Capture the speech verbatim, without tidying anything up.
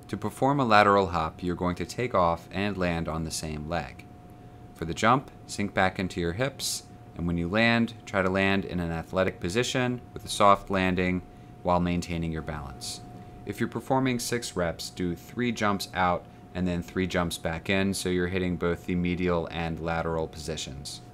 To perform a lateral hop, you're going to take off and land on the same leg. For the jump, sink back into your hips, and when you land, try to land in an athletic position with a soft landing while maintaining your balance. If you're performing six reps, do three jumps out and then three jumps back in, so you're hitting both the medial and lateral positions.